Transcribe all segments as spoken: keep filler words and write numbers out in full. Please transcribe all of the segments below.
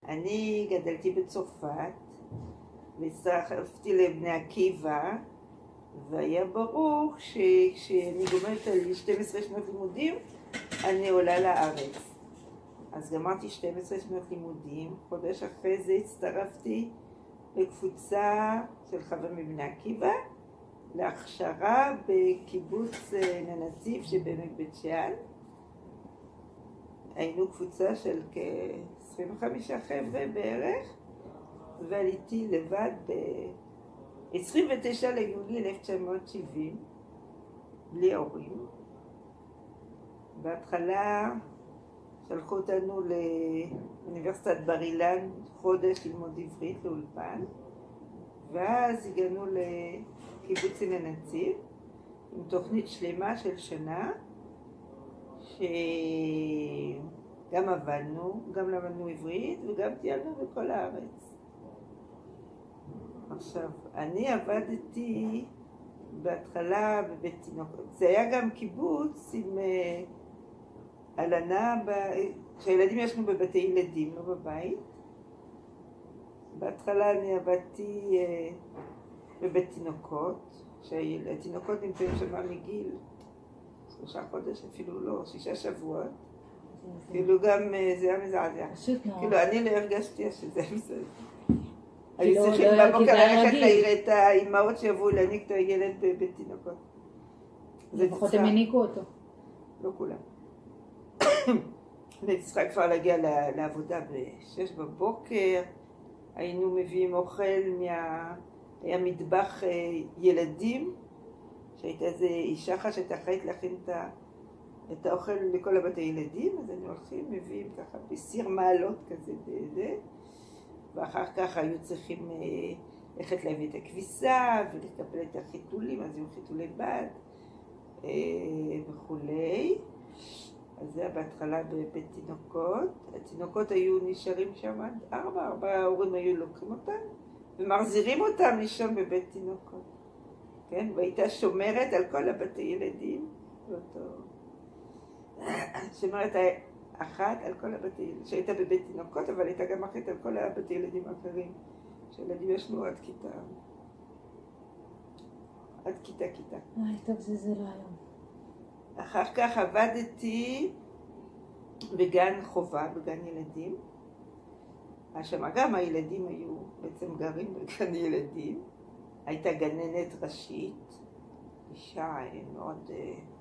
אני גדלתי בצרפת, והצטרפתי לבני עקיבא, והיה ברור שכשאני גומרת על שתים עשרה שנות לימודים, אני עולה לארץ. אז גמרתי שתים עשרה שנות לימודים, חודש אחרי זה הצטרפתי לקבוצה של חבר מבני עקיבא, להכשרה בקיבוץ ננציב שבעמק בית שאן. היינו קבוצה של כ-עשרים וחמישה חבר'ה בערך, ועליתי לבד ב-עשרים ותשעה ליולי אלף תשע מאות שבעים, בלי ההורים. בהתחלה שלחו אותנו לאוניברסיטת בר אילן חודש ללמוד עברית לאולפן, ואז הגענו לקיבוץ ננציב עם תוכנית שלמה של שנה, שגם עבדנו, גם למדנו עברית וגם טיילנו בכל הארץ. עכשיו, אני עבדתי בהתחלה בבית תינוקות. זה היה גם קיבוץ עם הלנה, כשהילדים ישנו בבתי ילדים, לא בבית. בהתחלה אני עבדתי בבית תינוקות, שהתינוקות נמצאים שם מגיל שלושה חודש, אפילו לא, שישה שבועות. כאילו גם זה היה מזעזע. כאילו אני לא הרגשתי שזה מזעזע. היו צריכים בבוקר ללכת להראה את האימהות שיבואו להניק את הילד בבית תינוקות. לפחות הם הניקו אותו. לא כולם. אני צריכה כבר להגיע לעבודה בשש בבוקר. היינו מביאים אוכל מה... היה מטבח ילדים, שהייתה איזו אישה אחת שהייתה אחראית להכין את, ה... את האוכל לכל הבתי ילדים, אז היינו הולכים, מביאים ככה בסיר מעלות כזה בזה, ואחר כך היו צריכים ללכת להביא את הכביסה ולקבל את החיתולים, אז היו חיתולי בד וכולי. אז זה היה בהתחלה בבית תינוקות. התינוקות היו נשארים שם עד ארבע, ארבע ההורים היו לוקחים אותם ומחזירים אותם לישון בבית תינוקות. כן? והייתה שומרת על כל הבתי ילדים. שומרת אחת על כל הבתי ילדים, שהייתה בבית תינוקות, אבל הייתה גם אחת על כל הבתי ילדים האחרים. שילדים ישנו עד כיתה. עד כיתה כיתה. אוי, טוב, זה זה לא היום. אחר כך עבדתי בגן חובה, בגן ילדים. שם גם הילדים היו בעצם גרים בגן ילדים. הייתה גננת ראשית, אישה מאוד,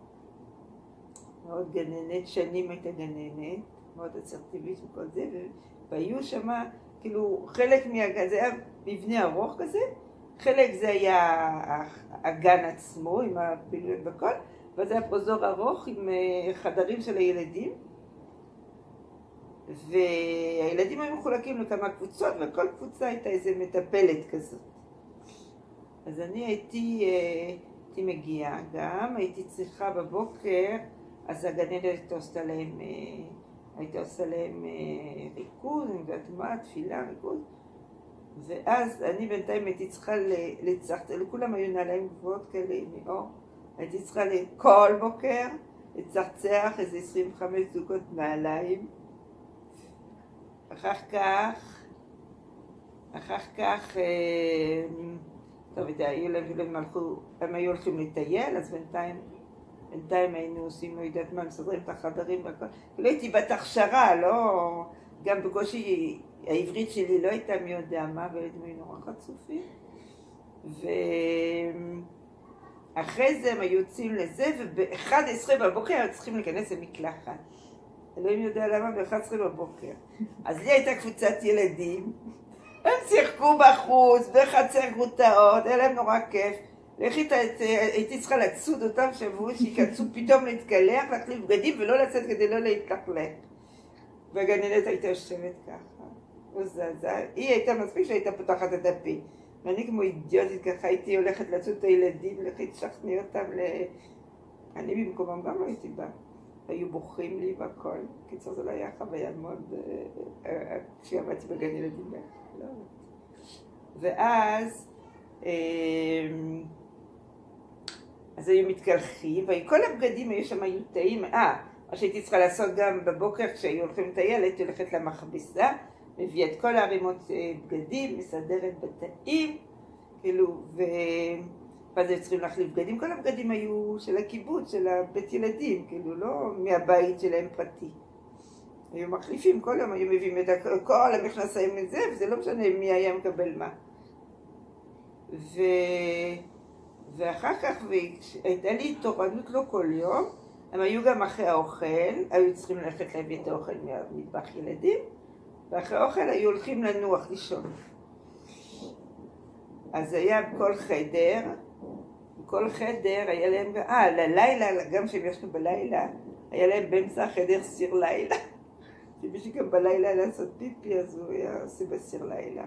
מאוד גננת, שנים הייתה גננת, מאוד אסרטיבית וכל זה, והיו שם, כאילו חלק מהגן, זה היה מבנה ארוך כזה, חלק זה היה הגן עצמו עם הפעילויות בכל, וזה היה פרוזור ארוך עם חדרים של הילדים, והילדים היו מחולקים לכמה קבוצות, וכל קבוצה הייתה איזה מטפלת כזאת. אז אני הייתי, הייתי מגיעה גם, הייתי צריכה בבוקר, אז הגננת הייתה עושה להם, הייתה עושה להם ריכוז, אני יודעת מה, תפילה, ריכוז, ואז אני בינתיים הייתי צריכה לצחת, לכולם היו נעליים גבוהות כאלה מאור, הייתי צריכה כל בוקר לצחצח איזה עשרים וחמש זוגות נעליים. אחר כך, אחר כך, טוב, הם, הלכו, הם היו הולכים לטייל, אז בינתיים, בינתיים היינו עושים, לא יודעת מה, מסדרים את החדרים והכל. לא הייתי בת הכשרה, לא, גם בקושי העברית שלי לא הייתה מי יודע מה, וילדים היו נורא חצופים. ואחרי זה הם היו יוצאים לזה, וב-אחת עשרה בבוקר היו צריכים להיכנס למקלחת. אלוהים יודע למה ב-אחת עשרה בבוקר. אז לי הייתה קבוצת ילדים, הם שיחקו בחוץ, בחצר גרוטאות, היה להם נורא כיף. הייתי צריכה לצוד אותם שבוע, שיקצו פתאום להתקלח, להחליף בגדים ולא לצאת כדי לא להתלכלך. והגננת הייתה יושבת ככה, וזזה. היא הייתה מספיק שהייתה פותחת את הפה. ואני כמו אידיוטית ככה הייתי הולכת לצוד את הילדים, הולכת לשכנע אותם ל... אני במקומם גם לא הייתי באה. היו בוכים לי והכל. קיצור, זה לא היה חוויה מאוד... כשעבדתי בגן ילדים. לא. ואז... אז היו מתקלחים, וכל הבגדים היו שם היו טעים. אה, מה שהייתי צריכה לעשות גם בבוקר כשהיו הולכים לטייל, הייתי הולכת למכבסה, מביאה את כל הערימות בגדים, מסדרת בתאים, כאילו, ו... ואז היו צריכים להחליף בגדים, כל הבגדים היו של הקיבוץ, של הבית ילדים, כאילו, לא מהבית שלהם פרטי. היו מחליפים, כל יום היו מביאים את כל המכנסיים את זה, וזה לא משנה מי היה מקבל מה. ו... ואחר כך, והייתה לי תורנות לא כל יום, הם היו גם אחרי האוכל, היו צריכים ללכת להביא את האוכל מהמטבח ילדים, ואחרי האוכל היו הולכים לנוח, לישון. אז היה בכל חדר, בכל חדר היה להם, אה, ללילה, גם כשהם ישנו בלילה, היה להם באמצע החדר סיר לילה. שמישהו גם בלילה לעשות פיפי, אז הוא היה עושה בסיר לילה.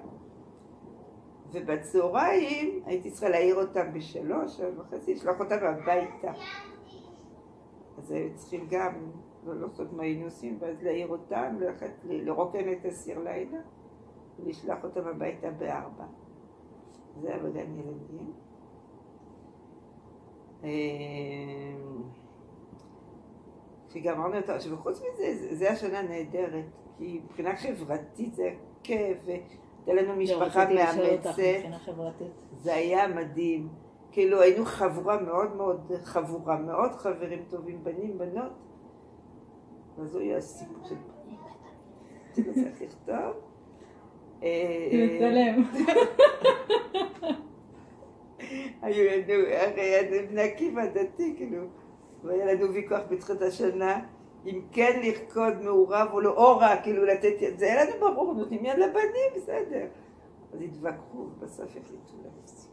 ובצהריים הייתי צריכה להעיר אותם בשלוש, וחצי, לשלוח אותם הביתה. אז היו צריכים גם לא לעשות מה היינו עושים, ואז להעיר אותם, ללכת לרוקן את הסיר לילה, ולשלוח אותם הביתה בארבע. זה היה בגן ילדים. כשגמרנו את הראש, וחוץ מזה, זה השנה נהדרת, כי מבחינה חברתית זה כיף, הייתה לנו משפחה מאמצת, זה היה מדהים. כאילו היינו חבורה מאוד מאוד חבורה, מאוד חברים טובים, בנים, בנות, אז הוא היה הסיפור של בנים. שלא צריך לכתוב. לצלם. היו לנו, הרי בני עקיבא דתי, כאילו, והיה לנו ויכוח בתחילת השנה, אם כן לרקוד מעורב או לא, או רע, כאילו לתת יד, זה היה לנו ברור, נותנים יד לבנים, בסדר. אז התווכחו, ובסוף החליטו להפסיק.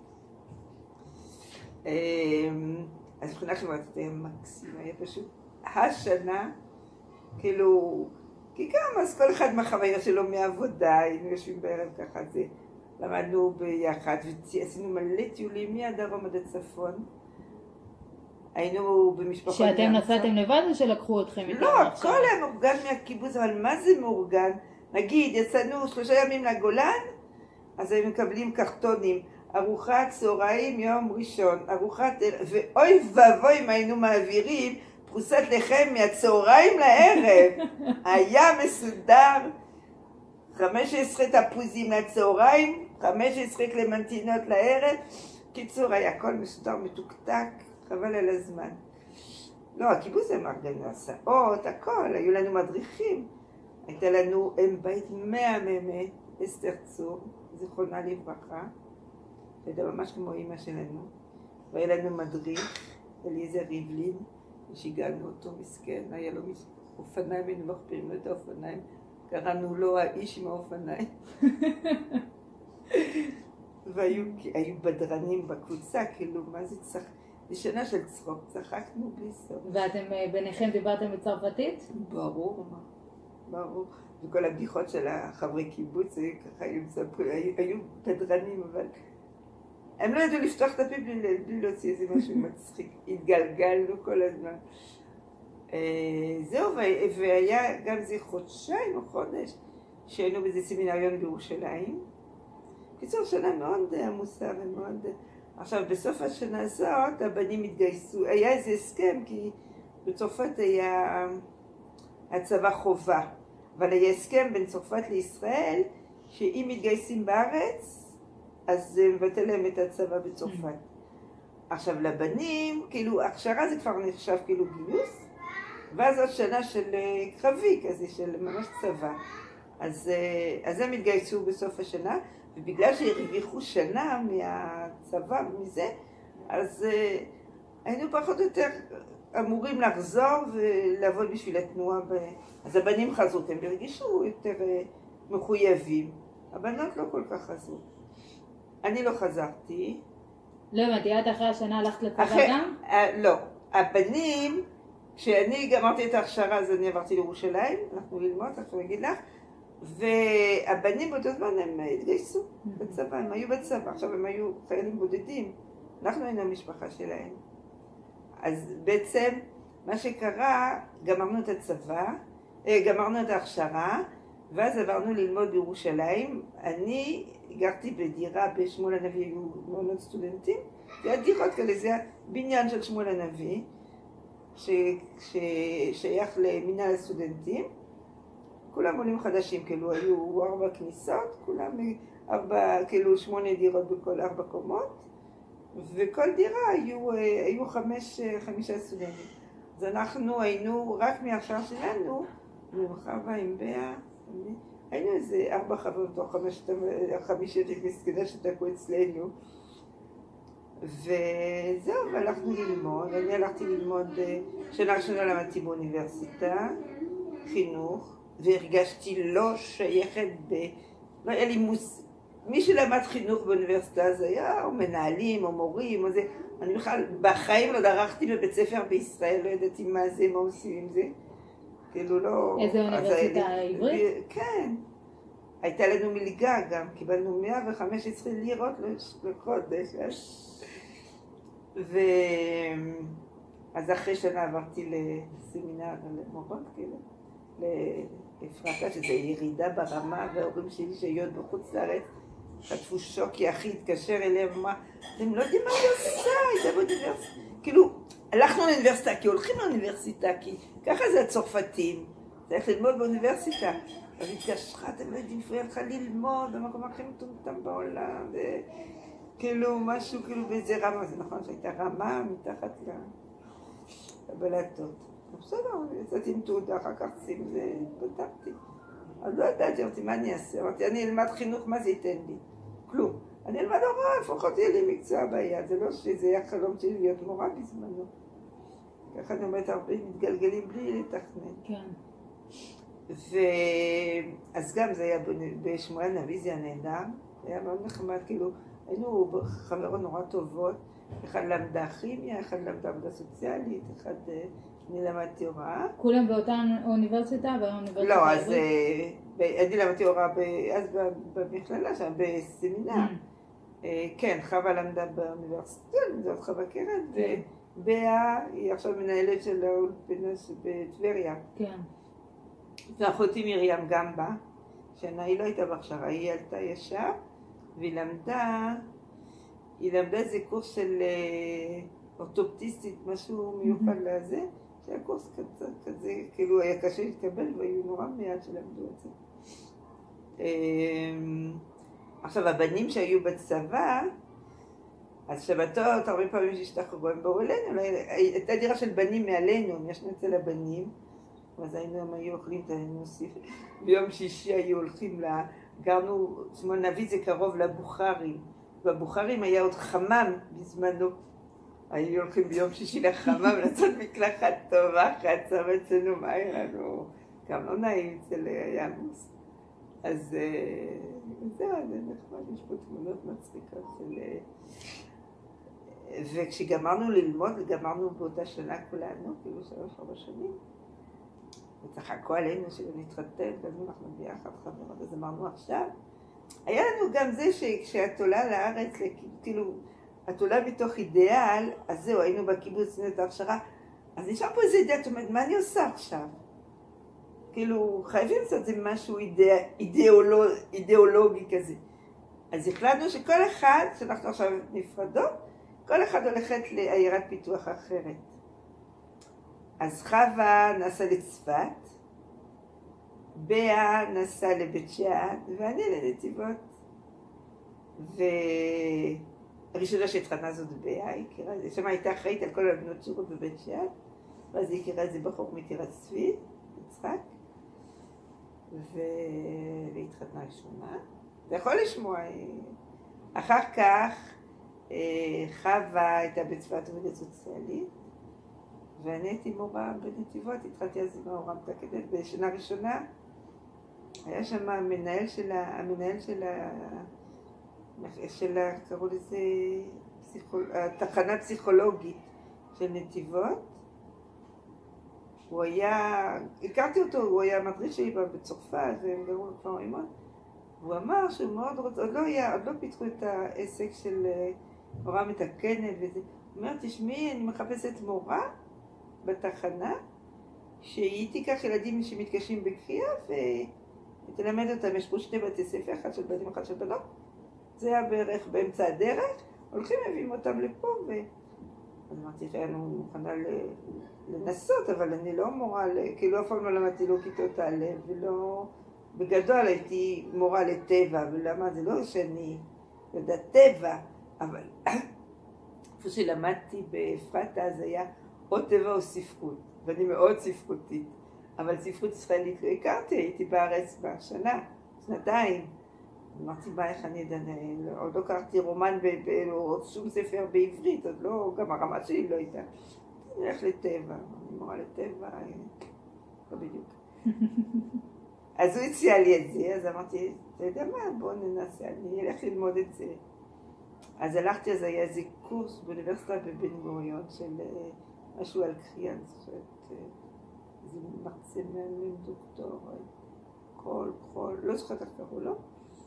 אז מבחינה חברתית היה מקסים, היה פשוט השנה, כאילו, כי גם אז כל אחד מהחוויה שלו מהעבודה, היינו יושבים בערב ככה, זה, למדנו ביחד, ועשינו מלא טיולים מהדרום עד הצפון. היינו במשפחות... שאתם נסעתם לבד או שלקחו אתכם איתם? לא, הכל היה מאורגן מהקיבוץ, אבל מה זה מאורגן? נגיד, יצאנו שלושה ימים לגולן, אז הם מקבלים קרטונים, ארוחת צהריים יום ראשון, ארוחת... ואוי ואבוי אם היינו מעבירים פרוסת לחם מהצהריים לערב. היה מסודר, חמש עשרה תפוזים לצהריים, חמש עשרה קלמנטינות לערב. קיצור, היה הכל מסודר, מתוקתק, חבל על הזמן. לא, הקיבוץ הם מארגן הסעות, הכל, היו לנו מדריכים. הייתה לנו אם בית מהממת, אסתר צור, זיכרונה לברכה. הייתה ממש כמו אמא שלנו. והיה לנו מדריך, אליעזר ריבלין, ושיגענו אותו מסכן, היה לו אופניים, היינו מכפירים לו את האופניים. קראנו לו האיש עם האופניים. והיו בדרנים בקבוצה, כאילו, מה זה צחק? זה שנה של צחוק, צחקנו בלי סוף. ואתם ביניכם דיברתם בצרפתית? ברור, ברור. וכל הבדיחות של החברי קיבוץ, ככה היו מספרים, היו בדרנים, אבל הם לא ידעו לפתוח את הפה בלי להוציא איזה משהו מצחיק. התגלגלנו כל הזמן. זהו, והיה גם זה חודשיים או חודש שהיינו באיזה סמינריון בירושלים. קיצור, שנה מאוד עמוסה ומאוד... עכשיו, בסוף השנה הזאת הבנים התגייסו, היה איזה הסכם, כי בצרפת היה הצבא חובה, אבל היה הסכם בין צרפת לישראל, שאם מתגייסים בארץ, אז מבטל להם את הצבא בצרפת. עכשיו, לבנים, כאילו, הכשרה זה כבר נחשב כאילו גיוס, ואז עוד שנה של קרבי כזה, של ממש צבא. אז, אז הם התגייסו בסוף השנה, ובגלל שהרוויחו שנה מהצבא ומזה, אז היינו פחות או יותר אמורים לחזור ולעבוד בשביל התנועה. ב... אז הבנים חזרו, הם הרגישו יותר מחויבים. הבנות לא כל כך חזרו. אני לא חזרתי. לא הבנתי, עד אחרי השנה הלכת לצבא אחרי, גם? לא. הבנים, כשאני גמרתי את ההכשרה, אז אני עברתי לירושלים, אנחנו ללמוד, אנחנו נגיד לך, והבנים באותו זמן הם התגייסו בצבא, הם היו בצבא, עכשיו הם היו חיילים בודדים, אנחנו היינו המשפחה שלהם. אז בעצם מה שקרה, גמרנו את הצבא, גמרנו את ההכשרה, ואז עברנו ללמוד בירושלים. אני גרתי בדירה בשמואל הנביא, היו מעונות סטודנטים, זה היה דירות כאלה, זה היה בניין של שמואל הנביא, ששייך למינהל הסטודנטים. כולם עולים חדשים, כאילו היו ארבע כניסות, כולם ארבע, כאילו שמונה דירות בכל ארבע קומות, וכל דירה היו, היו חמש, חמישה סטודנטים. אז אנחנו היינו, רק מהשאר שלנו, עם חווה, עם באה, היינו איזה ארבע חברות או חמישת מסכנה שתקעו אצלנו. וזהו, והלכנו ללמוד. אני הלכתי ללמוד, שנה ראשונה למדתי באוניברסיטה, חינוך, והרגשתי לא שייכת ב... לא היה לי מוס... מי שלמד חינוך באוניברסיטה זה היה או מנהלים או מורים או זה. אני בכלל בחיים לא דרכתי בבית ספר בישראל, לא ידעתי מה זה, מה עושים עם זה. כאילו לא... איזה אוניברסיטה העברית? כן. הייתה לנו מלגה גם, קיבלנו מאה וחמש עשרה לירות לחודש. ו... אז אחרי שנה עברתי לסמינר למורות, כאילו, לאפרתה, שזה ירידה ברמה, וההורים שלי שהיו בחוץ לארץ, חטפו שוק, כי אחי התקשר אליהם, אמרה, אתם לא יודעים מה היא עושה, הייתה באוניברסיטה. כאילו, הלכנו לאוניברסיטה, כי הולכים לאוניברסיטה, כי ככה זה הצרפתים, צריך ללמוד באוניברסיטה. אז התקשרה, אתם לא יודעים, פריע לך ללמוד, במקום הכי מטומטם בעולם, וכאילו משהו, כאילו באיזה רמה, זה נכון שהייתה רמה מתחת לבלטות. בסדר, יצאתי עם תעודה, אחר כך שים זה, פתחתי. אז לא ידעתי, אמרתי, מה אני אעשה? אמרתי, אני אלמד חינוך, מה זה ייתן לי? כלום. אני אלמד הוראה, לפחות יהיה לי מקצוע ביד, זה לא שזה היה חלום שלי להיות מורה בזמנו. ככה אני אומרת, הרבה מתגלגלים בלי לתכנן. כן. ואז גם זה היה בשמואל הנביא, זה היה נהדר, זה היה מאוד נחמד, כאילו היינו חברות נורא טובות, אחד למדה כימיה, אחד למדה עבודה סוציאלית, אחד אני למדתי הוראה. כולם באותה אוניברסיטה? באוניברסיטה לא, אז אני למדתי הוראה אז במכללה שם, בסמינר. כן, חווה למדה באוניברסיטה, זאת חווה קרן, ובאה היא עכשיו מנהלת של האולפנה בטבריה. כן. ואחותי מרים גם באה, שנה היא לא הייתה בהכשרה, היא עלתה ישר, והיא למדה, היא למדה איזה קורס של אורתופטיסטית, משהו מיוחד לזה, שהיה קורס כזה, כזה, כאילו היה קשה להתקבל, והיו נורא מיד שלמדו את זה. עכשיו, הבנים שהיו בצבא, אז שבתות, הרבה פעמים שהשתחררו הם באו אלינו, הייתה דירה של בנים מעלינו, ישנו אצל הבנים, אז היינו, הם היו אוכלים, נוסיף, ביום שישי היו הולכים, לה, גרנו, שמואל הנביא זה קרוב לבוכרים, בבוכרים היה עוד חמם בזמנו, היו הולכים ביום שישי לחמם, לעשות מקלחת טובה, חצה אצלנו, מה היה לנו, גם לא נעים אצל ימוס. אז זהו, זה נחמד, יש פה תמונות מצחיקות של... וכשגמרנו ללמוד, גמרנו באותה שנה כולנו, כאילו שלוש ארבע שנים, וצחקו עלינו שלא נתחתן, ואז אנחנו ביחד חברות, אז אמרנו עכשיו. היה לנו גם זה שכשאת עולה לארץ, כאילו, את עולה מתוך אידיאל, אז זהו, היינו בקיבוץ נתת ההכשרה, אז נשאר פה איזה אידיאל, זאת אומרת, מה אני עושה עכשיו? כאילו, חייבים לעשות זה משהו אידא, אידאולוג, אידאולוגי כזה. אז החלטנו שכל אחד, שאנחנו עכשיו נפרדות, כל אחד הולכת לעיירת פיתוח אחרת. אז חווה נסעה לצפת, באה נסעה לבית שאן, ואני לנתיבות. והראשונה שהתחתנה זאת באה, היא הכירה את זה, שמה הייתה אחראית על כל הבנות שירות בבית שאן, ואז היא הכירה את זה בחור מטירת צבי, יצחק, והתחתנה ראשונה. אתה יכול לשמוע, אחר כך חווה הייתה בצפת עובדת סוציאלית, ואני הייתי מורה בנתיבות, התחלתי אז עם ההוראה מתקדת. בשנה ראשונה היה שם המנהל של ה... המנהל של ה... של ה... קראו לזה... פסיכול... התחנה פסיכולוגית של נתיבות. הוא היה... הכרתי אותו, הוא היה מדריך שלי בצרפת, והם גרו כבר אימון. והוא אמר שהוא מאוד רוצה... עוד לא היה... עוד לא פיתחו את העסק של הוראה מתקנת וזה. הוא אומר, תשמעי, אני מחפשת מורה בתחנה, שהיא תיקח ילדים שמתקשים בקריאה ותלמד אותם. יש פה שני בתי ספר, אחד של בנים, אחד של בנות. זה היה בערך באמצע הדרך, הולכים מביאים אותם לפה ו... אז אמרתי, שאני מוכנה לנסות, אבל אני לא מורה, כאילו אף פעם לא למדתי לו כיתות א', ולא... בגדול הייתי מורה לטבע, ולמה זה לא שאני יודעת טבע, אבל איפה שלמדתי באפרתה אז היה או טבע או ספרות, ואני מאוד ספרותית, אבל ספרות ישראלית לא הכרתי, הייתי בארץ בשנה, שנתיים. אמרתי, מה, איך אני יודע, עוד לא קראתי רומן או שום ספר בעברית, עוד לא, גם הרמה שלי לא הייתה. אני הולך לטבע, אני מורה לטבע, לא בדיוק. אז הוא הציע לי את זה, אז אמרתי, אתה יודע מה, בוא ננסה, אני אלך ללמוד את זה. אז הלכתי, אז היה איזה קורס באוניברסיטה בבן גוריון של משהו על קריאה, אני זוכרת, איזה מרצה מהמם דוקטור, כל, כל, לא זוכרת איך קראו לו.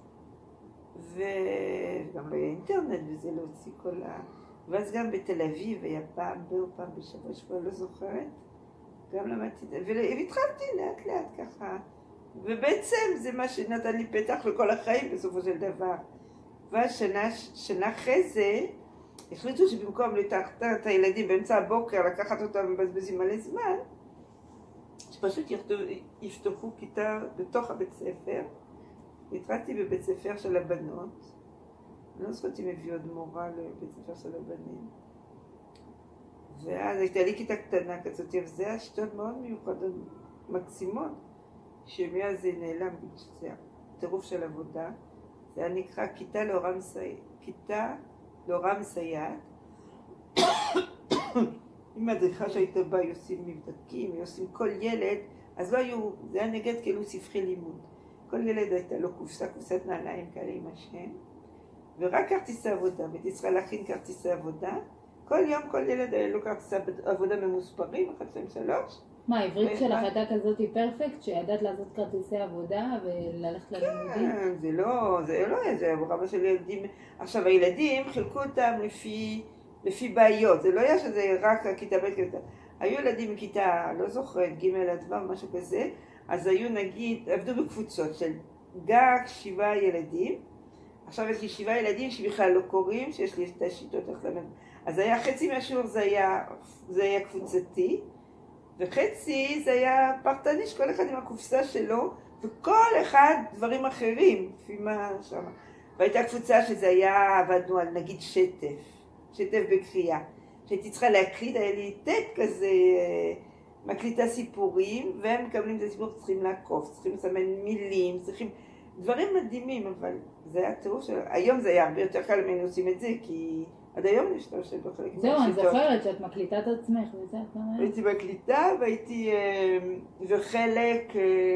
וגם לא היה אינטרנט וזה להוציא כל ה... ואז גם בתל אביב היה פעם, באו פעם בשבוע, שבוע, לא זוכרת, גם למדתי את זה, והתחלתי לאט לאט ככה. ובעצם זה מה שנתן לי פתח לכל החיים בסופו של דבר. והשנה, שנה אחרי זה, החליטו שבמקום לתחתן את הילדים באמצע הבוקר, לקחת אותם ובזבזים מלא זמן, שפשוט יפתחו כיתה בתוך הבית ספר. התחלתי בבית ספר של הבנות, אני לא זוכרת אם הביאו עוד מורה לבית ספר של הבנים. ואז הייתה לי כיתה קטנה כזאת, וזה היה שיטות מאוד מיוחדות, מקסימות. שמאז זה נעלם, זה הטירוף של עבודה, זה היה נקרא כיתה להוראה מסייעת, כיתה להוראה מסייעת, עם מדריכה שהייתה בה, היא עושים מבדקים, היא עושים כל ילד, אז לא היו, זה היה נגד כאילו ספרי לימוד, כל ילד הייתה לו קופסה, קופסת נעליים כאלה עם השם, ורק כרטיסי עבודה, והייתי צריכה להכין כרטיסי עבודה, כל יום כל ילד היה לו כרטיסי עבודה ממוספרים, אחת, שתיים, שלוש, מה, העברית שלך הייתה כזאת פרפקט, שידעת לעשות כרטיסי עבודה וללכת ללימודים? כן, זה לא, זה לא היה, זה רמה של ילדים. עכשיו, הילדים חילקו אותם לפי, לפי בעיות, זה לא היה שזה רק הכיתה ב' כיתה. היו ילדים מכיתה, לא זוכרת, ג' עד ו', משהו כזה, אז היו נגיד, עבדו בקבוצות של גג שבעה ילדים, עכשיו יש לי שבעה ילדים שבכלל לא קוראים, שיש לי את השיטות איך למד. אז היה חצי מהשיעור זה היה, זה היה קבוצתי, וחצי זה היה פרטני, שכל אחד עם הקופסה שלו, וכל אחד דברים אחרים, לפי מה שם. והייתה קבוצה שזה היה, עבדנו על נגיד שטף, שטף בקריאה. שהייתי צריכה להקליט, היה לי טייפ כזה, מקליטה סיפורים, והם מקבלים את הסיפור, צריכים לעקוף, צריכים לסמן מילים, צריכים... דברים מדהימים, אבל זה היה טירוף של... היום זה היה הרבה יותר קל ממנו עושים את זה, כי... עד היום אני משתמשת בחלק. זהו, אני זוכרת שאת מקליטה את עצמך וזה, את אומרת? הייתי מקליטה והייתי, וחלק,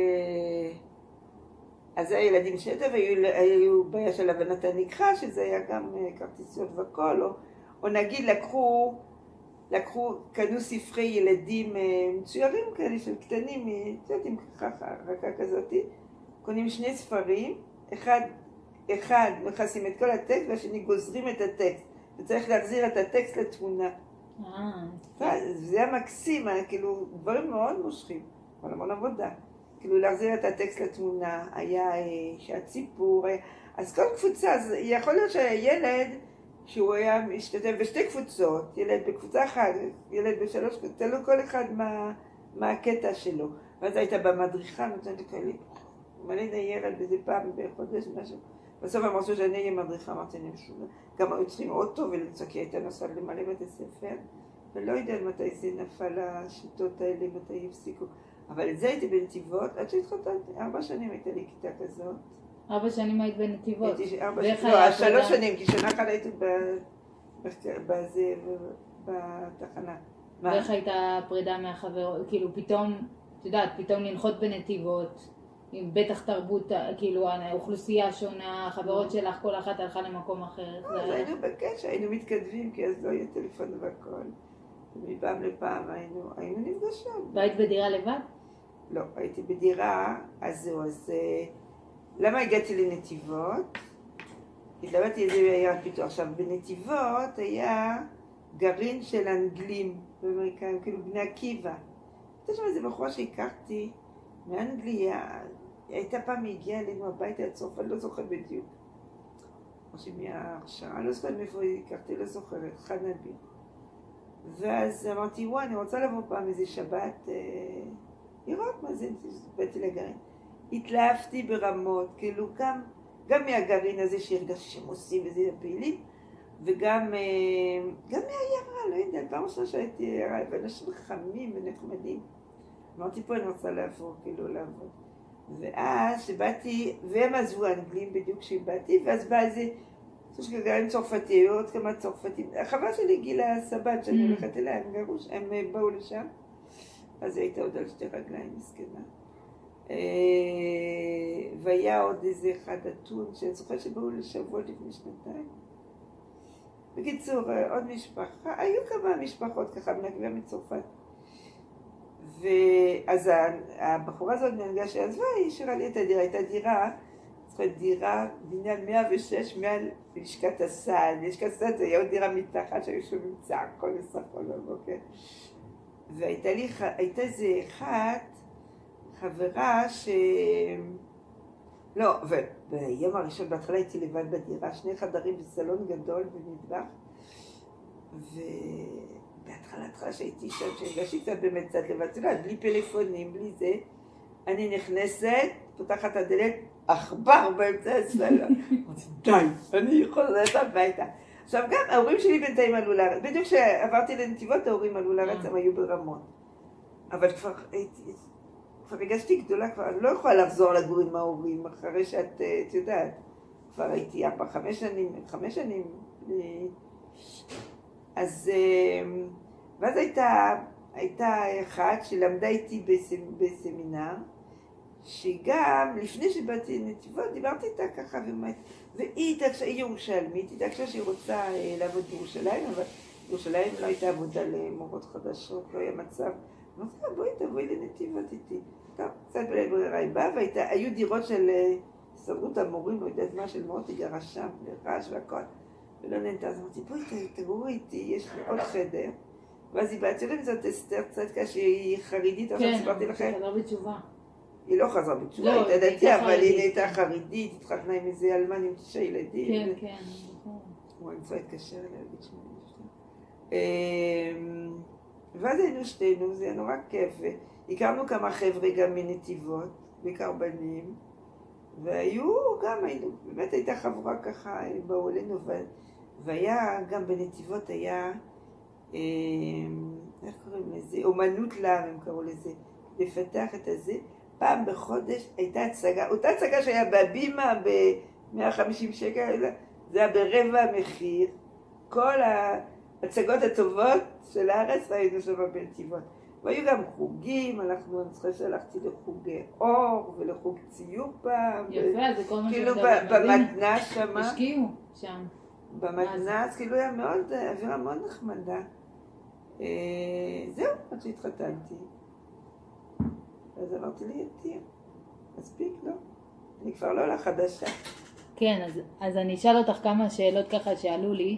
אז זה הילדים שטף, היו בעיה של הבנת הנקחה, שזה היה גם כרטיסיות וכל, או, או נגיד לקחו, לקחו, קנו ספרי ילדים מצוירים כאלה של קטנים, עם ככה, רכה כזאת, קונים שני ספרים, אחד, אחד מכסים את כל הטקסט והשני גוזרים את הטקסט. וצריך להחזיר את הטקסט לתמונה. זה היה מקסים, כאילו דברים מאוד מושכים, אבל המון עבודה. כאילו להחזיר את הטקסט לתמונה, היה שהציפור, אז כל קבוצה, אז יכול להיות שהילד, שהוא היה משתתף בשתי קבוצות, ילד בקבוצה אחת, ילד בשלוש, תלו כל אחד מה, מה הקטע שלו. ואז הייתה במדריכה, נותנת לי כאלה, מלא ילד בזה פעם בחודש משהו. בסוף הם רצו שאני אהיה מדריכה, אמרתי להם שוב, גם היו צריכים אוטו ולמצוא, כי הייתה נוסעת למלא בתי ספר, ולא יודע מתי זה נפל השיטות האלה, מתי הפסיקו. אבל את זה הייתי בנתיבות, עד שהתחתנתי, ארבע שנים הייתה לי כיתה כזאת. ארבע שנים היית בנתיבות? לא, שלוש שנים, כי שנה אחת הייתי בזה, בתחנה. ואיך הייתה פרידה מהחברות, כאילו פתאום, את יודעת, פתאום לנחות בנתיבות, בטח תרבות, כאילו האוכלוסייה שונה, החברות שלך, כל אחת הלכה למקום אחר. אז היינו בקשר, היינו מתכתבים, כי אז לא יהיה טלפון והכל. מפעם לפעם היינו נפגשות. והיית בדירה לבד? לא, הייתי בדירה, אז זהו, אז למה הגעתי לנתיבות? התלבטתי איזה היה פיתוח. עכשיו, בנתיבות היה גרעין של אנגלים באמריקאים, כאילו בני עקיבא. הייתה שם איזה בחורה שהכרתי מאנגליה, הייתה פעם היא הגיעה אלינו הביתה עד סוף, אני לא זוכרת בדיוק. או שמההרשעה, אני לא זוכרת מאיפה היא הכרתי, לא זוכרת, חנה בי. ואז אמרתי, וואי, אני רוצה לבוא פעם איזה שבת, אה, לראות מה זה, באתי לגרעין. התלהבתי ברמות, כאילו גם, גם מהגרעין הזה שהרגשתי שהם עושים וזה פעילים, וגם אה, גם מהעיירה, לא יודע, פעם ראשונה שהייתי עיירה, ואנשים חמים ונחמדים. אמרתי, פה אני רוצה לעבור, כאילו לעבוד. ואז שבאתי, והם עזבו אנגלים בדיוק כשבאתי, ואז בא איזה, יש לי גרעין צרפתי, עוד כמה צרפתים. החבר שלי גילה סבת שאני הולכת אליה, הם גרוש, הם באו לשם. אז הייתה עוד על שתי רגליים מסכנה. והיה עוד איזה אחד אתון, שאני זוכרת שבאו לשבוע לפני שנתיים. בקיצור, עוד משפחה, היו כמה משפחות ככה, מנגבה מצרפת. ואז הבחורה הזאת מהנגה שעזבה, היא השאירה לי את הדירה, הייתה דירה, זוכרת דירה, בניין מאה ושש, מעל לשכת הסעד, לשכת הסעד זה היה עוד דירה מתחת, שהיו שומעים צעקות וסחול בבוקר. והייתה לי, הייתה איזה אחת, חברה ש... לא, וביום הראשון בהתחלה הייתי לבד בדירה, שני חדרים וסלון גדול ומטבח, ובהתחלה, התחלה שהייתי שם, שהרגשתי קצת באמת קצת לבד, בלי פלאפונים, בלי זה, אני נכנסת, פותחת את הדלת, עכבר באמצע הסלון. אמרתי, די, אני חוזרת הביתה. עכשיו גם ההורים שלי בינתיים עלו לארץ, בדיוק כשעברתי לנתיבות ההורים עלו לארץ, הם היו ברמות. אבל כבר הייתי, כבר הרגשתי גדולה, כבר אני לא יכולה לחזור לגור עם ההורים, אחרי שאת, את יודעת, כבר הייתי ארבע, חמש שנים, חמש שנים. אז, ואז הייתה, הייתה אחת שלמדה איתי בסמינר, שגם לפני שבאתי לנתיבות דיברתי איתה ככה, והיא התעקשה, היא ירושלמית, היא התעקשה שהיא רוצה לעבוד בירושלים, אבל בירושלים לא הייתה עבודה למורות חדשות, לא היה מצב. אמרתי לה, בואי תבואי לנתיבות איתי. טוב, קצת ברירה היא באה, והיו דירות של סדרות המורים, לא יודעת מה, של מורות, היא גרה שם, לרעש והכל, ולא נהנתה. אז אמרתי, בואי תגורו איתי, יש לי עוד חדר. ואז היא באה, תראי זאת אסתר צדקה שהיא חרידית, עכשיו סיפרתי לכם. כן, חזרה בתשובה. היא לא חזרה בתשובה, היא הייתה דתייה, אבל היא הייתה חרדית, התחתנה עם איזה אלמן עם תשעה ילדים. כן, כן, נכון. וואי, אני צריכה להתקשר אליה, להגיד שמונה שתיים. ואז היינו שתינו, זה היה נורא כיף, והכרנו כמה חבר'ה גם מנתיבות, בעיקר בנים, והיו גם, היינו, באמת הייתה חבורה ככה, באו אלינו, והיה גם בנתיבות היה, איך קוראים לזה? אומנות לעם, הם קראו לזה, לפתח את הזה. פעם בחודש הייתה הצגה, אותה הצגה שהיה בהבימה ב-מאה וחמישים שקל, זה היה ברבע המחיר, כל ההצגות הטובות של הארץ ראינו שם בנתיבות. והיו גם חוגים, אנחנו, אני צריכה שהלכתי לחוג אור ולחוג ציור פעם. יפה, ו... זה כל מה כאילו במתנ"ס שם. השקיעו שם. במתנ"ס, כאילו היה מאוד, אווירה מאוד נחמדה. זהו, עד שהתחתנתי. אז אמרתי לי, תהיה, מספיק, לא? אני כבר לא עולה חדשה. כן, אז, אז אני אשאל אותך כמה שאלות ככה שעלו לי.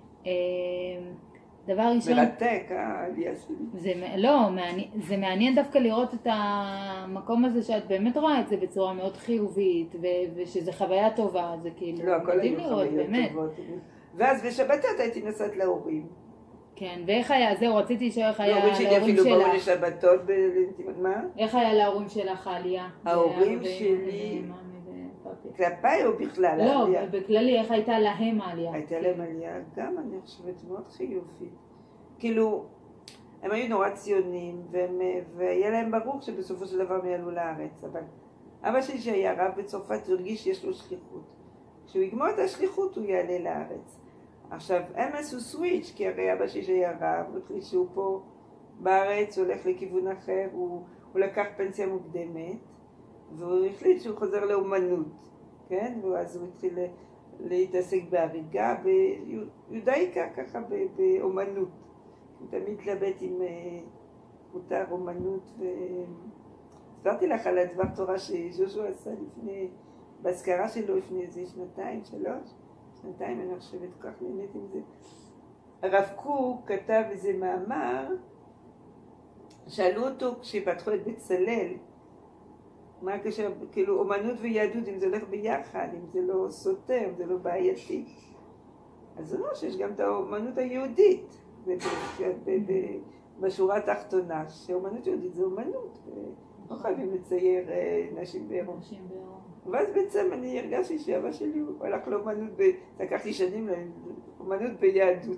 דבר ראשון... מרתק, העלייה שלי. זה, לא, מעניין, זה מעניין דווקא לראות את המקום הזה שאת באמת רואה את זה בצורה מאוד חיובית, ו, ושזה חוויה טובה, זה כאילו... לא, הכל היו חוויות טובות. ואז בשבתות הייתי נסעת להורים. כן, ואיך היה, זהו, רציתי לשאול איך היה להורים שלך. להורים שלי אפילו באו לשבתות בנתיבות, מה? איך היה להורים שלך העלייה? ההורים שלי... כלפיי או בכלל? לא, בכללי, איך הייתה להם העלייה? הייתה להם עלייה, גם אני חושבת מאוד חיובית. כאילו, הם היו נורא ציונים, והיה להם ברור שבסופו של דבר הם יעלו לארץ, אבל אבא שלי שהיה רב בצרפת, הוא הרגיש שיש לו שליחות. כשהוא יגמור את השליחות, הוא יעלה לארץ. עכשיו, הם עשו סוויץ', כי הרי אבא שלי שהיה רב, הוא החליט שהוא פה בארץ, הוא הולך לכיוון אחר, הוא, הוא לקח פנסיה מוקדמת, והוא החליט שהוא חוזר לאומנות, כן? ואז הוא התחיל להתעסק בהריגה, ביודאיקה ככה, באומנות. הוא תמיד התלבט עם מותר אומנות, וסברתי לך על הדבר תורה שז'וז'ו עשה לפני, בהזכרה שלו לפני איזה שנתיים, שלוש, שנתיים, אני חושבת, כל כך נהנית עם זה. הרב קוק כתב איזה מאמר, שאלו אותו כשפתחו את בצלאל, מה הקשר, כאילו, אומנות ויהדות, אם זה הולך ביחד, אם זה לא סותר, אם זה לא בעייתי. אז הוא אומר שיש גם את האומנות היהודית, בשורה התחתונה, שאומנות יהודית זה אומנות, לא חייבים לצייר נשים בעירום. ואז בעצם אני הרגשתי שאבא שלי הוא הלך לאומנות, לקחתי שנים לאומנות ביהדות.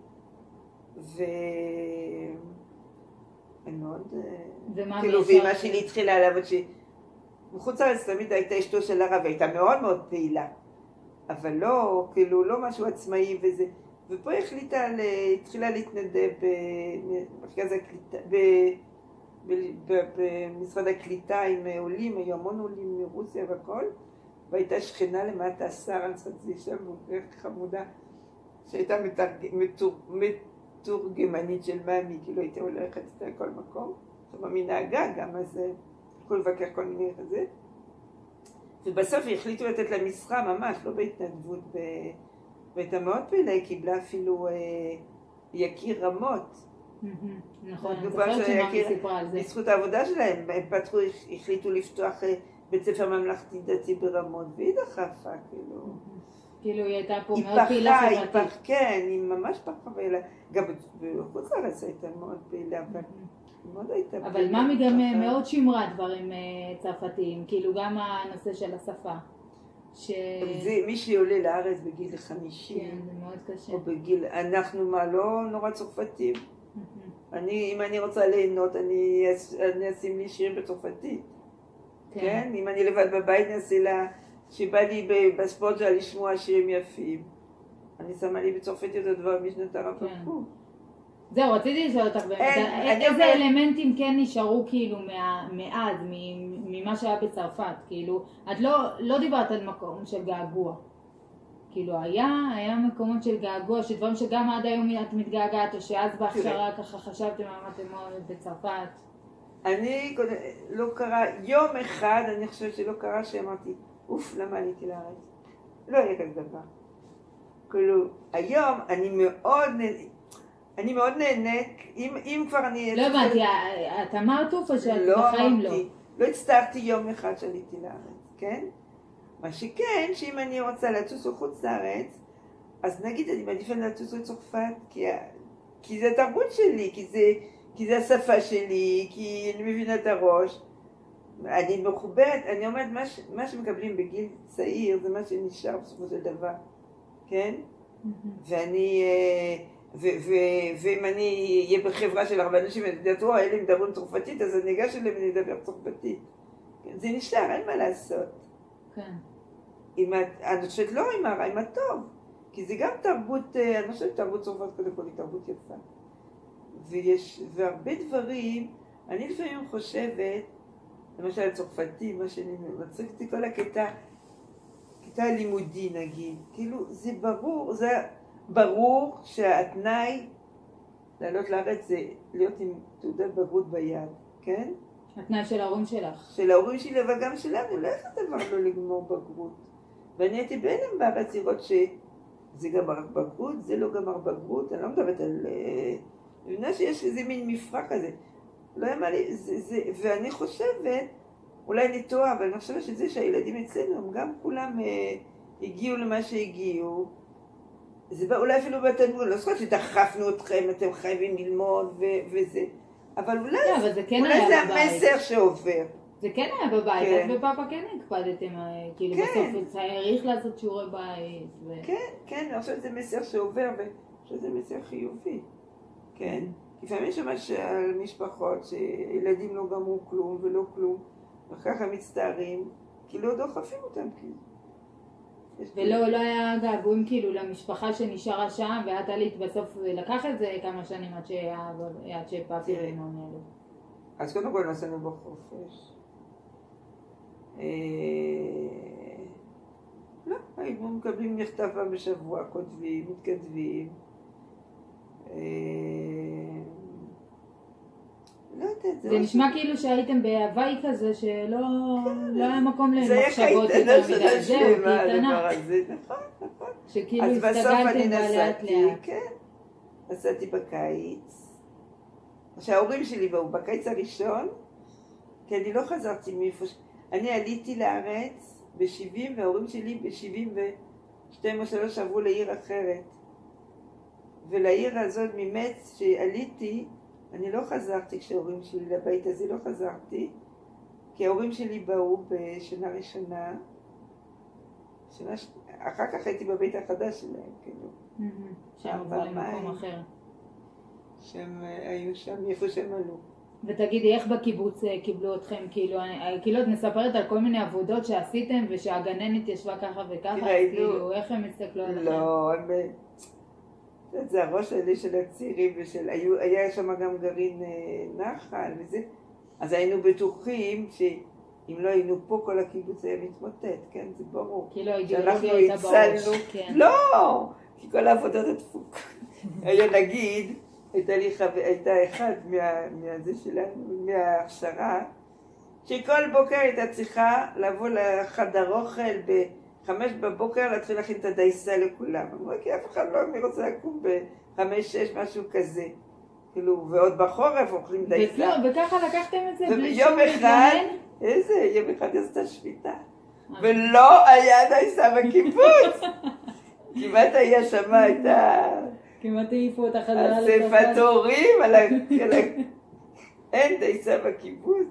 ואני מאוד... כאילו, ואמא שלי התחילה לעבוד ש... בחוץ לארץ תמיד הייתה אשתו של הרב, הייתה מאוד מאוד פעילה. אבל לא, כאילו, לא משהו עצמאי וזה. ופה החליטה, התחילה להתנדב במרכז הקליטה, במשרד הקליטה עם עולים, היו המון עולים מרוסיה והכל, והייתה שכנה למטה השר, אני חושבת שזה אישה מבוגרת חמודה, שהייתה מתורגמנית של מאמי, כאילו הייתה הולכת איתה לכל מקום, זאת אומרת מנהגה גם, אז יכולו לבקר כל מיני כזה. ובסוף החליטו לתת לה משרה ממש, לא בהתנדבות, והייתה מאוד פעילה, היא קיבלה אפילו יקיר רמות. נכון, אני זוכרת שמאמי סיפרה על זה. בזכות העבודה שלהם, הם פתחו, החליטו לפתוח בית ספר ממלכתי דתי ברמות, והיא דחפה, כאילו. כאילו היא הייתה פה מאוד פעילה חברתית. כן, היא ממש פרחה, גם בחוץ לארץ הייתה מאוד פעילה, אבל מאוד הייתה פעילה. אבל מאמי גם מאוד שימרה דברים צרפתיים, כאילו גם הנושא של השפה. מי שעולה לארץ בגיל חמישים, כן, זה מאוד קשה. או בגיל, אנחנו מה, לא נורא צרפתים. אני, אם אני רוצה ליהנות, אני אשים לי שירים בצרפתית. כן? אם אני לבד בבית נעשה לה, שבא לי בספורט לשמוע שירים יפים. אני שמה לי בצרפתית את הדבר משנת הרב קוק. זהו, רציתי לשאול אותך באמת, איזה אלמנטים כן נשארו כאילו מאז, ממה שהיה בצרפת, כאילו, את לא דיברת על מקום של געגוע, כאילו היה, היה מקומות של געגוע, שדברים שגם עד היום את מתגעגעת, או שאז בהכשרה ככה חשבתם על מה אתם בצרפת? אני, לא קרה, יום אחד אני חושבת שלא קרה שאמרתי, אוף, למה עליתי לארץ? לא היה כזה דבר. כאילו, היום אני מאוד נהנית, אני מאוד נהנית, אם, אם כבר אני... לא הבנתי, את אמרת אוף או שאת בחיים לא? לא הצטערתי יום אחד שעליתי לארץ, כן? מה שכן, שאם אני רוצה לטוס לחוץ לארץ, אז נגיד אני מעדיפה לטוס לצרפת, כי, כי זה התרבות שלי, כי זה, כי זה השפה שלי, כי אני מבינה את הראש. אני מחוברת, אני אומרת, מה, ש, מה שמקבלים בגיל צעיר זה מה שנשאר בסופו של דבר, כן? ואני... ואם אני אהיה בחברה של הרבה אנשים ואני יודעת, או, אלה מדברים צרפתית, אז אני אגש אליהם ואני אדבר צרפתית. זה נשאר, אין מה לעשות. כן. אני חושבת לא עם הרע, עם הטוב. כי זה גם תרבות, אני חושבת תרבות צרפת קודם כל היא תרבות יפה. ויש, והרבה דברים, אני לפעמים חושבת, למשל הצרפתי, מה שאני מצחיקתי כל הקטע, קטע הלימודי נגיד, כאילו זה ברור, זה... ברור שהתנאי לעלות לארץ זה להיות עם תעודת בגרות ביד, כן? התנאי של ההורים שלך. של ההורים שלי, אבל גם שלנו, לא איך הדבר לא לגמור בגרות. ואני הייתי בהלם בארץ לראות שזה גמר בגרות, זה לא גמר בגרות, אני לא מדברת על... אני מבינה שיש איזה מין מפרק כזה. לא היה מה לי, זה, זה, ואני חושבת, אולי אני טועה, אבל אני חושבת שזה שהילדים אצלנו, הם גם כולם אה, הגיעו למה שהגיעו, זה בא, אולי אפילו בתנור, לא זוכרת שדחפנו אתכם, אתם חייבים ללמוד ו- וזה, אבל אולי, לא, אבל זה, כן אולי זה המסר שעובר. זה כן היה בבית, כן. אז בפאפה כן הקפדתם, כאילו כן. בסוף צריך לעשות שיעורי בית. ו... כן, כן, אני חושבת שזה מסר שעובר, ואני חושבת שזה מסר חיובי, כן. לפעמים יש ממש על משפחות שילדים לא גמרו כלום ולא כלום, וככה מצטערים, כי לא דוחפים אותם כאילו. ולא, לא היה געגועים כאילו למשפחה שנשארה שם, ואת עלית בסוף לקח את זה כמה שנים עד שפאפי רימון אלו. אז קודם כל נסענו בחופש. לא, היינו מקבלים מכתב פעם בשבוע, כותבים, מתכתבים. לא יודעת, זה נשמע כאילו שהייתם בהוואי כזה שלא היה מקום למחשבות יותר מדי, זהו, קייטנה. נכון, נכון. שכאילו הסתגלתם לאט לאט. כן, נסעתי בקיץ. שההורים שלי באו בקיץ הראשון, כי אני לא חזרתי מאיפה, אני עליתי לארץ ב-שבעים וההורים שלי ב-שבעים ושתיים או שלוש עברו לעיר אחרת. ולעיר הזאת ממץ שעליתי, אני לא חזרתי כשההורים שלי לבית הזה, לא חזרתי, כי ההורים שלי באו בשנה ראשונה, שנה, אחר כך הייתי בבית החדש שלהם, כאילו. שם עברו למקום אחר. שהם היו שם, איפה שהם עלו. ותגידי, איך בקיבוץ קיבלו אתכם? כאילו, כאילו את מספרת על כל מיני עבודות שעשיתם, ושהגננת ישבה ככה וככה, כאילו, איך הם הסתכלו עליכם? לא, הם... זה הראש שלי של הצעירים, ושל... היה שם גם גרעין נחל וזה, אז היינו בטוחים שאם לא היינו פה, כל הקיבוץ היה מתמוטט, כן? זה ברור. כאילו, האידיאולוגיה הייתה בראש. כן. לא! כי כל העבודות הדפוק. היה נגיד, הייתה לי חו... הייתה אחד מה... מהזה שלנו, מההכשרה, שכל בוקר הייתה צריכה לבוא לחדר אוכל בחמש בבוקר, להתחיל להכין את הדייסה לכולם. אמרו, כי אף אחד לא מי רוצה לקום בחמש, שש, משהו כזה. כאילו, ועוד בחורף אוכלים דייסה. וככה לקחתם את זה בלי שום להתגונן? איזה, יום אחד עשתה שביתה. ולא היה דייסה בקיבוץ. כמעט היה שמה, הייתה... כמעט העיפו אותה חזרה אספת הורים על ה... אין דייסה בקיבוץ.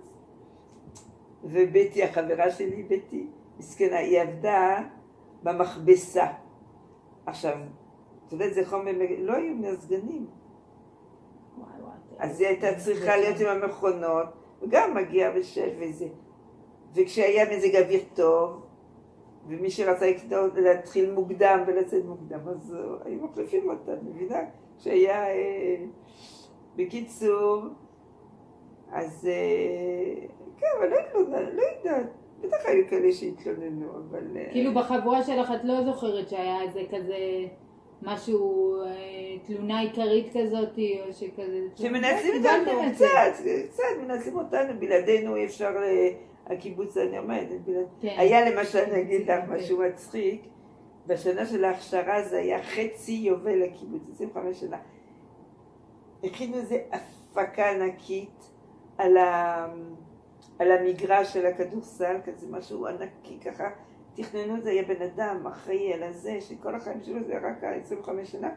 ובתי, החברה שלי, בתי, מסכנה, היא עבדה במכבסה. עכשיו, אתה יודע, זה חומר, לא היו מזגנים. אז היא הייתה צריכה להיות עם המכונות, וגם מגיעה בשש וזה. וכשהיה מזג אוויר טוב, ומי שרצה לקנות, להתחיל מוקדם ולצאת מוקדם, אז היו מחליפים אותה, מבינה? כשהיה... בקיצור, אז... כן, אבל לא יודעת. בטח היו כאלה שהתלוננו, אבל... כאילו בחבורה שלך את לא זוכרת שהיה איזה כזה... משהו, תלונה עיקרית כזאת, או שכזה... שמנסים אותנו, קצת, קצת מנסים אותנו, בלעדינו אי אפשר... הקיבוץ, אני אומרת, היה למשל, נגיד לך משהו מצחיק, בשנה של ההכשרה זה היה חצי יובל לקיבוץ, עשרים וחמש שנה. הכינו איזו הפקה ענקית על, ה... על המגרש של הכדורסל, כזה משהו ענקי ככה, תכננו את זה, היה בן אדם אחראי על הזה, שכל החיים שלו זה רק עשרים וחמש שנה,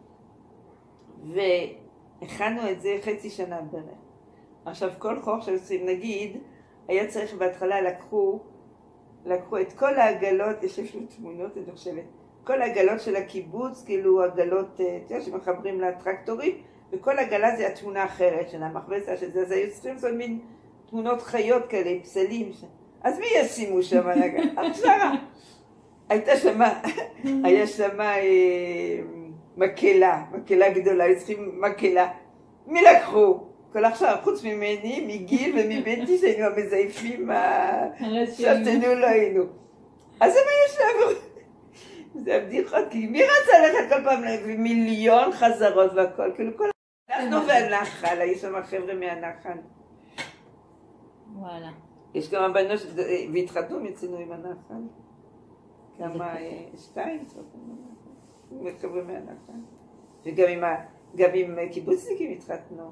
והכנו את זה חצי שנה בערך. עכשיו כל חוק שעושים, נגיד, היה צריך בהתחלה לקחו, לקחו את כל העגלות, יש לי תמונות, אני חושבת, כל העגלות של הקיבוץ, כאילו עגלות, תראה, שמחברים לטרקטורים, וכל עגלה זה התמונה אחרת של המכבסה של זה, אז היו צריכים לעשות מין תמונות חיות כאלה, פסלים. אז מי ישימו שם? הכשרה. הייתה שמה, היה שמה מקהלה, מקהלה גדולה, היו צריכים מקהלה. מי לקחו? כל עכשיו, חוץ ממני, מגיל ומביתי, שהיינו המזייפים, שאפתנו לא היינו. אז הם היו שם, זה הבדיחות, כי מי רצה ללכת כל פעם מיליון חזרות והכל, כאילו כל... אנחנו והנחל, היו שם חבר'ה מהנחל. וואלה. יש כמה בנות, והתחתנו מצאנו עם הנחל. כמה, שתיים, חבר'ה מהנחל. וגם עם קיבוצניקים התחתנו.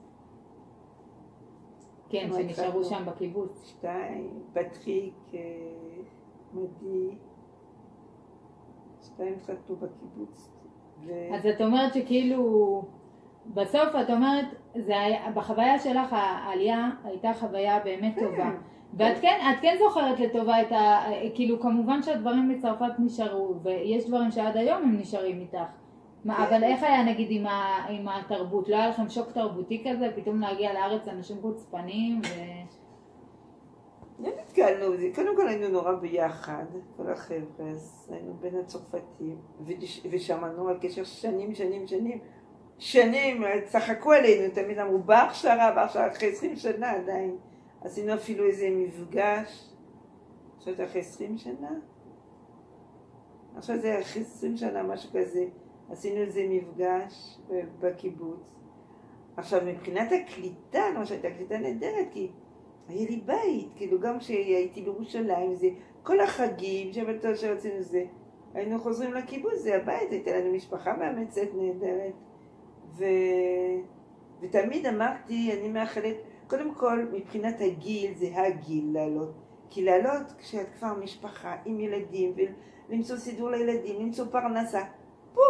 כן, שנשארו שם בקיבוץ. שתיים, פטריק, מדי, שתיים התחתנו בקיבוץ. אז את אומרת שכאילו, בסוף את אומרת, בחוויה שלך העלייה הייתה חוויה באמת טובה. ואת כן, את כן זוכרת לטובה את ה... כאילו, כמובן שהדברים בצרפת נשארו, ויש דברים שעד היום הם נשארים איתך. אבל איך היה נגיד עם, ה, עם התרבות? לא היה לכם שוק תרבותי כזה? פתאום להגיע לארץ אנשים חוצפנים ו... לא נתקלנו, קודם כל היינו נורא ביחד, כל החבר'ה, אז היינו בין הצרפתים, ושמענו על קשר שנים, שנים, שנים, שנים, צחקו עלינו, תמיד אמרו, בהכשרה, בהכשרה, אחרי עשרים שנה עדיין. עשינו אפילו איזה מפגש, עכשיו זה אחרי עשרים שנה? עכשיו זה אחרי עשרים שנה, משהו כזה. עשינו איזה מפגש בקיבוץ. עכשיו, מבחינת הקליטה, לא שהייתה קליטה נהדרת, כי היה לי בית, כאילו גם כשהייתי בירושלים, זה כל החגים שבתור שרצינו זה, היינו חוזרים לקיבוץ, זה הבית, הייתה לנו משפחה מאמצת נהדרת. ו... ותמיד אמרתי, אני מאחלת, קודם כל, מבחינת הגיל, זה הגיל לעלות. כי לעלות כשאת כבר משפחה עם ילדים, ולמצוא סידור לילדים, למצוא פרנסה, בום,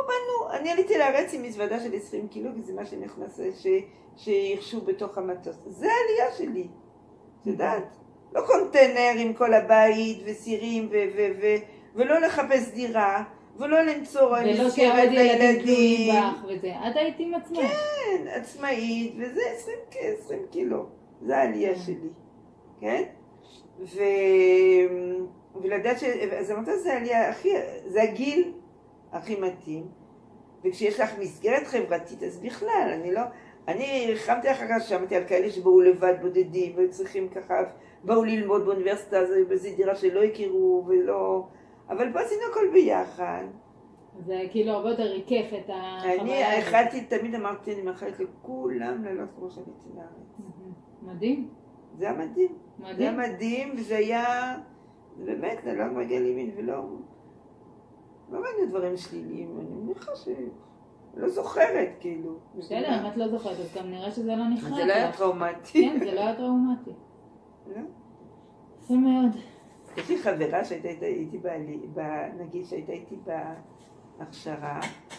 בנו, אני עליתי לארץ עם מזוודה של עשרים קילו, כי זה מה שנכנס, שירשו בתוך המטוס. זה העלייה שלי, את יודעת? לא קונטיינר עם כל הבית וסירים ו... ו... ו... ולא לחפש דירה, ולא למצוא ולא שעוד ילדים תלויים בך וזה. את היית עם עצמך. כן, עצמאית, וזה עשרים קילו. זה העלייה שלי, כן? ו... ולדעת ש... אז אמרת, זה העלייה הכי... זה הגיל הכי מתאים. וכשיש לך מסגרת חברתית, אז בכלל, אני לא... אני רחמתי אחר כך, שמעתי על כאלה שבאו לבד בודדים, וצריכים ככה... באו ללמוד באוניברסיטה, באיזו דירה שלא הכירו, ולא... אבל פה עשינו הכל ביחד. זה כאילו הרבה יותר ריכך את החוויה. אני החלטתי, תמיד אמרתי, אני מאחלת לכולם לעלות כמו שעליתי לארץ. מדהים. זה היה מדהים. מדהים. זה היה מדהים, וזה היה... זה באמת, לעלות מעגל ימין, ולא... לא ראינו דברים שליליים, אני מניחה ש... לא זוכרת, כאילו. בסדר, אם את לא זוכרת, אז גם נראה שזה לא נחרט. זה לא היה טראומטי. כן, זה לא היה טראומטי. לא? זה מאוד. יש לי חברה שהייתה איתי, נגיד שהייתה איתי בהכשרה,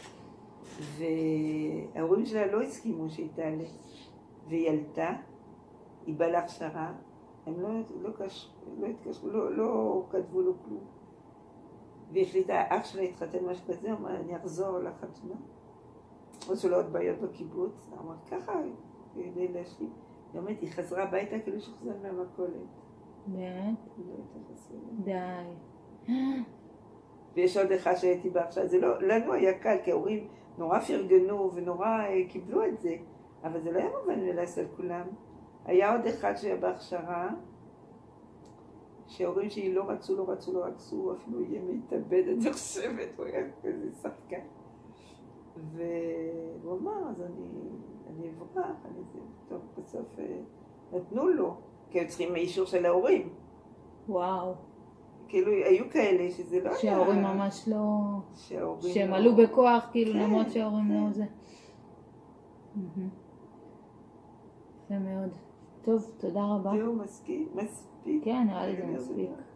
וההורים שלה לא הסכימו שהיא תעלה, והיא עלתה, היא באה להכשרה, הם לא, לא, לא התקשרו, לא, לא כתבו לו כלום. והיא החליטה, אח שלה התחתן משהו כזה, אמרה, אני אחזור לחתונה. או שלא עוד בעיות בקיבוץ, אמרת ככה, כדי להשלים. היא אומרת, היא חזרה הביתה כאילו שחזרה מהמכולת. באמת? די. ויש עוד אחד שהייתי בה עכשיו, זה לא, לנו היה קל, כי ההורים נורא פרגנו ונורא קיבלו את זה, אבל זה לא היה מובן מלעשות על כולם. היה עוד אחד שהיה בהכשרה, שההורים שלי לא רצו, לא רצו, לא רצו, אפילו יהיה מתאבדת, אני חושבת, הוא היה כזה שחקן. והוא אמר, אז אני, אני אברח, אני זה, טוב, בסוף נתנו לו, כי הם צריכים אישור של ההורים. וואו. כאילו, היו כאלה שזה לא היה... שההורים ממש לא... שההורים שהם לא... עלו בכוח, כאילו, כן, למרות שההורים כן. לא זה. זה מאוד. טוב, תודה רבה. זהו, מספיק, מספיק. כן, נראה לי זה מספיק.